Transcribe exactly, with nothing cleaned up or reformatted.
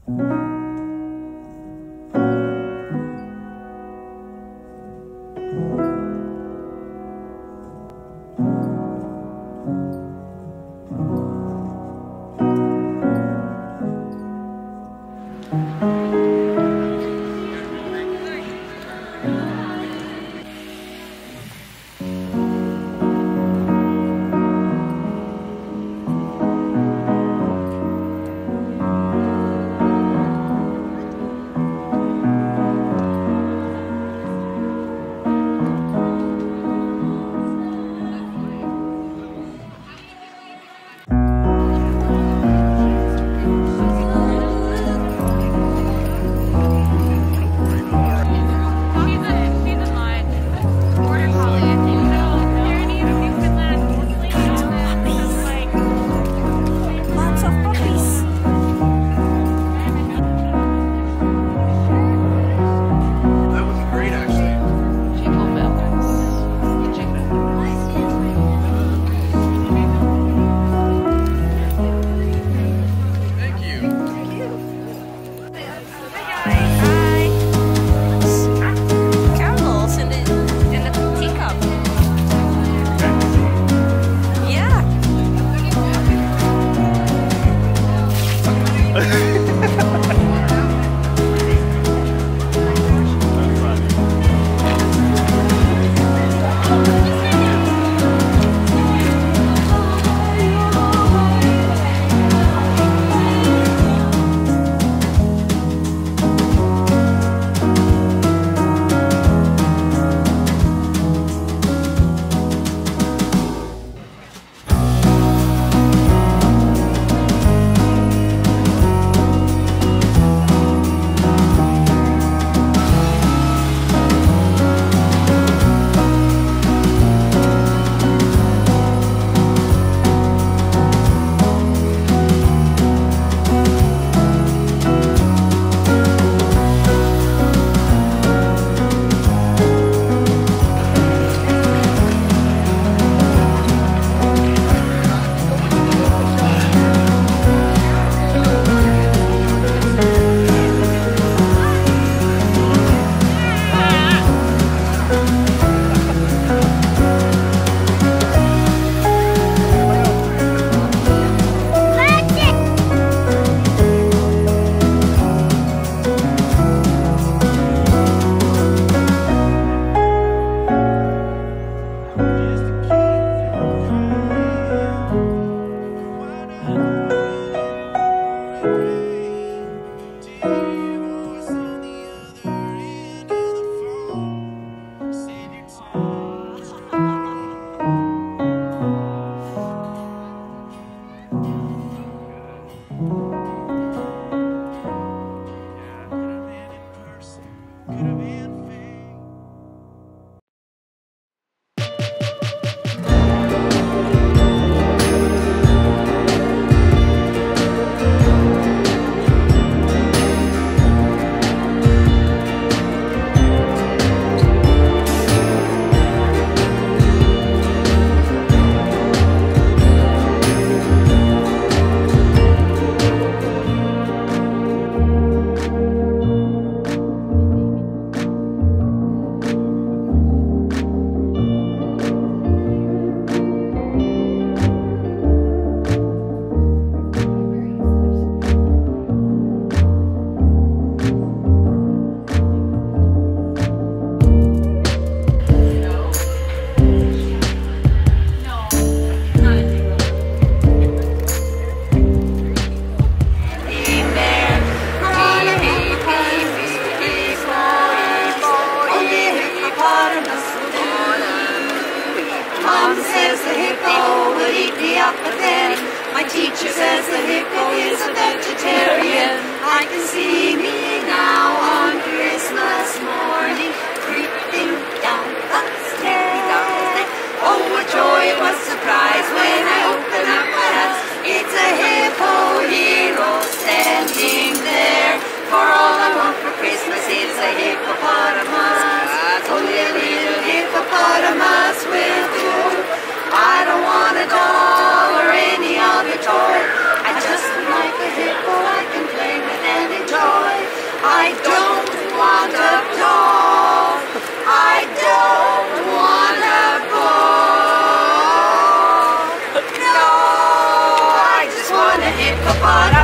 teacher says the hippo is a vegetarian. I can see me now on Christmas morning, creeping down the stairs. Oh, what joy, what surprise when I open up my eyes. It's a hippo hero standing there. For all I want for Christmas is a hippopotamus. Only a little hippopotamus will do. I don't want a doll or any other toy. I just would like a hippo I can play with and enjoy. hippopotamus.